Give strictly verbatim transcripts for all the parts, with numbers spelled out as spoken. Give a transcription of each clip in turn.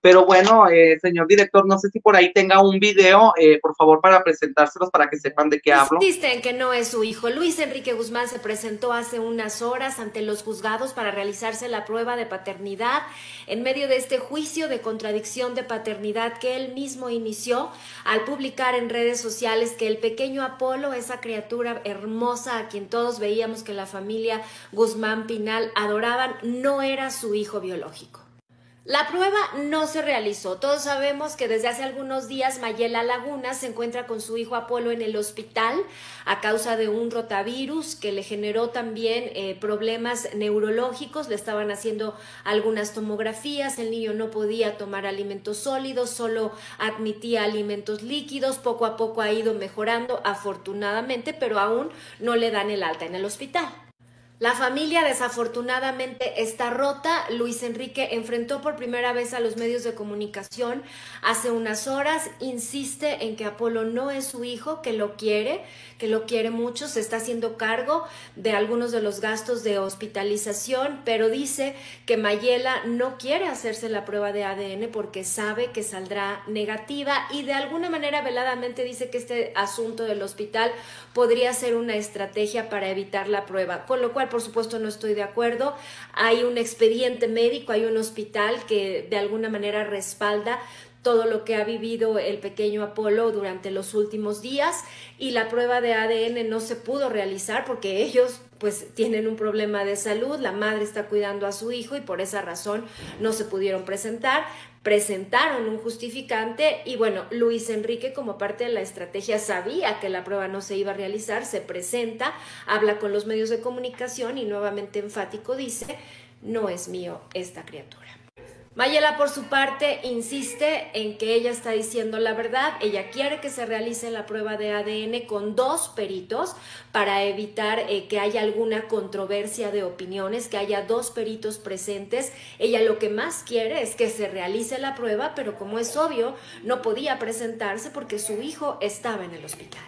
Pero bueno, eh, señor director, no sé si por ahí tenga un video, eh, por favor, para presentárselos para que sepan de qué hablo. Insiste en que no es su hijo. Luis Enrique Guzmán se presentó hace unas horas ante los juzgados para realizarse la prueba de paternidad en medio de este juicio de contradicción de paternidad que él mismo inició al publicar en redes sociales que el pequeño Apolo, esa criatura hermosa a quien todos veíamos que la familia Guzmán Pinal adoraban, no era su hijo biológico. La prueba no se realizó. Todos sabemos que desde hace algunos días Mayela Laguna se encuentra con su hijo Apolo en el hospital a causa de un rotavirus que le generó también eh, problemas neurológicos. Le estaban haciendo algunas tomografías, el niño no podía tomar alimentos sólidos, solo admitía alimentos líquidos. Poco a poco ha ido mejorando, afortunadamente, pero aún no le dan el alta en el hospital. La familia desafortunadamente está rota. Luis Enrique enfrentó por primera vez a los medios de comunicación hace unas horas. Insiste en que Apolo no es su hijo, que lo quiere, que lo quiere mucho. Se está haciendo cargo de algunos de los gastos de hospitalización, pero dice que Mayela no quiere hacerse la prueba de A D N porque sabe que saldrá negativa y de alguna manera veladamente dice que este asunto del hospital podría ser una estrategia para evitar la prueba, con lo cual por supuesto no estoy de acuerdo. Hay un expediente médico, hay un hospital que de alguna manera respalda todo lo que ha vivido el pequeño Apolo durante los últimos días y la prueba de A D N no se pudo realizar porque ellos pues tienen un problema de salud, la madre está cuidando a su hijo y por esa razón no se pudieron presentar. Presentaron un justificante y bueno, Luis Enrique como parte de la estrategia sabía que la prueba no se iba a realizar, se presenta, habla con los medios de comunicación y nuevamente enfático dice, no es mío esta criatura. Mayela por su parte insiste en que ella está diciendo la verdad, ella quiere que se realice la prueba de A D N con dos peritos para evitar eh, que haya alguna controversia de opiniones, que haya dos peritos presentes. Ella lo que más quiere es que se realice la prueba, pero como es obvio, no podía presentarse porque su hijo estaba en el hospital.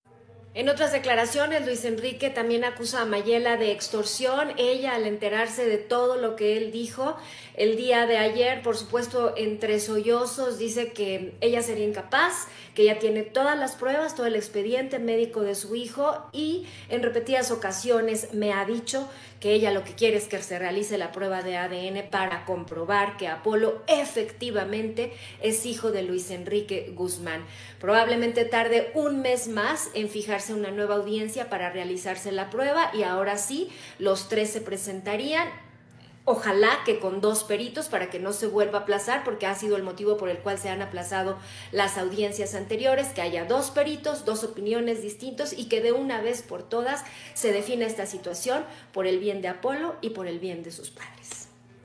En otras declaraciones, Luis Enrique también acusa a Mayela de extorsión. Ella, al enterarse de todo lo que él dijo el día de ayer, por supuesto, entre sollozos, dice que ella sería incapaz, que ella tiene todas las pruebas, todo el expediente médico de su hijo y en repetidas ocasiones me ha dicho que ella lo que quiere es que se realice la prueba de A D N para comprobar que Apolo efectivamente es hijo de Luis Enrique Guzmán. Probablemente tarde un mes más en fijarse una nueva audiencia para realizarse la prueba y ahora sí, los tres se presentarían. Ojalá que con dos peritos para que no se vuelva a aplazar, porque ha sido el motivo por el cual se han aplazado las audiencias anteriores, que haya dos peritos, dos opiniones distintos y que de una vez por todas se defina esta situación por el bien de Apolo y por el bien de sus padres.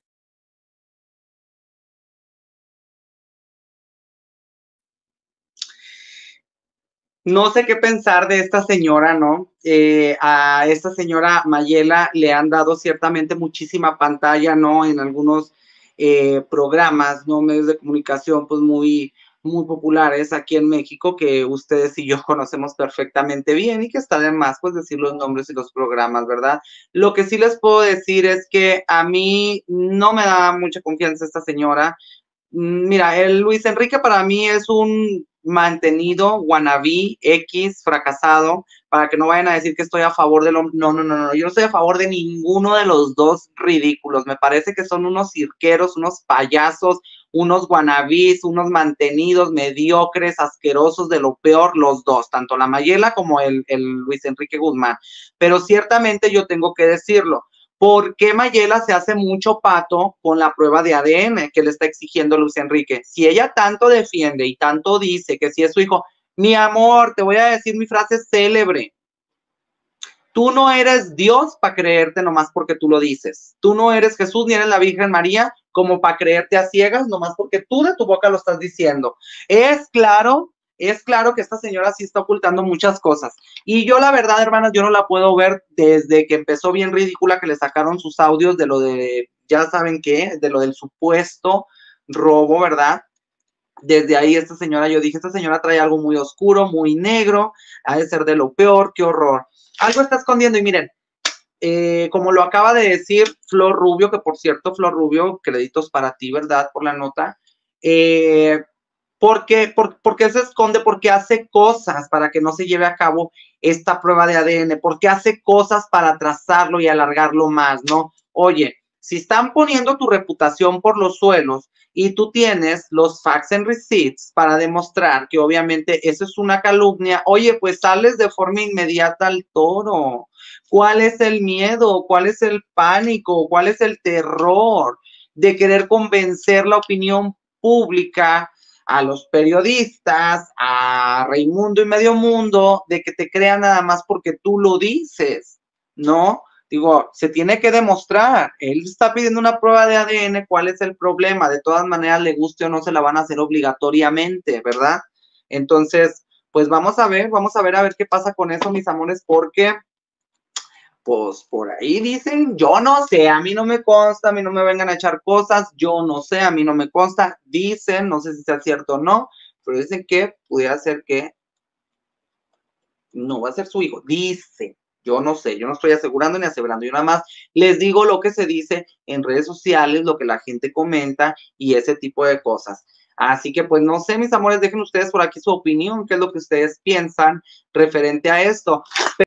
No sé qué pensar de esta señora, ¿no? Eh, a esta señora Mayela le han dado ciertamente muchísima pantalla, ¿no? En algunos eh, programas, ¿no? Medios de comunicación, pues muy, muy populares aquí en México, que ustedes y yo conocemos perfectamente bien y que está de más, pues, decir los nombres y los programas, ¿verdad? Lo que sí les puedo decir es que a mí no me da mucha confianza esta señora. Mira, el Luis Enrique para mí es un mantenido, wannabe, X, fracasado, para que no vayan a decir que estoy a favor de lo... No, no, no, no, yo no estoy a favor de ninguno de los dos ridículos. Me parece que son unos cirqueros, unos payasos, unos wannabes, unos mantenidos, mediocres, asquerosos, de lo peor los dos, tanto la Mayela como el, el Luis Enrique Guzmán. Pero ciertamente yo tengo que decirlo. ¿Por qué Mayela se hace mucho pato con la prueba de A D N que le está exigiendo Luis Enrique? Si ella tanto defiende y tanto dice que si es su hijo, mi amor, te voy a decir mi frase célebre. Tú no eres Dios para creerte nomás porque tú lo dices. Tú no eres Jesús ni eres la Virgen María como para creerte a ciegas nomás porque tú de tu boca lo estás diciendo. Es claro Es claro que esta señora sí está ocultando muchas cosas. Y yo, la verdad, hermanas, yo no la puedo ver desde que empezó bien ridícula, que le sacaron sus audios de lo de, ya saben qué, de lo del supuesto robo, ¿verdad? Desde ahí esta señora, yo dije, esta señora trae algo muy oscuro, muy negro, ha de ser de lo peor, qué horror. Algo está escondiendo y miren, eh, como lo acaba de decir Flor Rubio, que por cierto, Flor Rubio, créditos para ti, ¿verdad? Por la nota. Eh, ¿Por qué? ¿Por, por qué se esconde? Porque hace cosas para que no se lleve a cabo esta prueba de A D N, porque hace cosas para atrasarlo y alargarlo más, ¿no? Oye, si están poniendo tu reputación por los suelos y tú tienes los facts and receipts para demostrar que obviamente eso es una calumnia, oye, pues sales de forma inmediata al toro. ¿Cuál es el miedo? ¿Cuál es el pánico? ¿Cuál es el terror de querer convencer la opinión pública, a los periodistas, a Raimundo y Medio Mundo, de que te crean nada más porque tú lo dices, ¿no? Digo, se tiene que demostrar. Él está pidiendo una prueba de A D N, ¿cuál es el problema? De todas maneras, le guste o no, se la van a hacer obligatoriamente, ¿verdad? Entonces, pues vamos a ver, vamos a ver a ver qué pasa con eso, mis amores, porque pues por ahí dicen, yo no sé, a mí no me consta, a mí no me vengan a echar cosas, yo no sé, a mí no me consta, dicen, no sé si sea cierto o no, pero dicen que pudiera ser que no va a ser su hijo, dice, yo no sé, yo no estoy asegurando ni asegurando, yo nada más les digo lo que se dice en redes sociales, lo que la gente comenta y ese tipo de cosas. Así que pues no sé, mis amores, dejen ustedes por aquí su opinión, qué es lo que ustedes piensan referente a esto.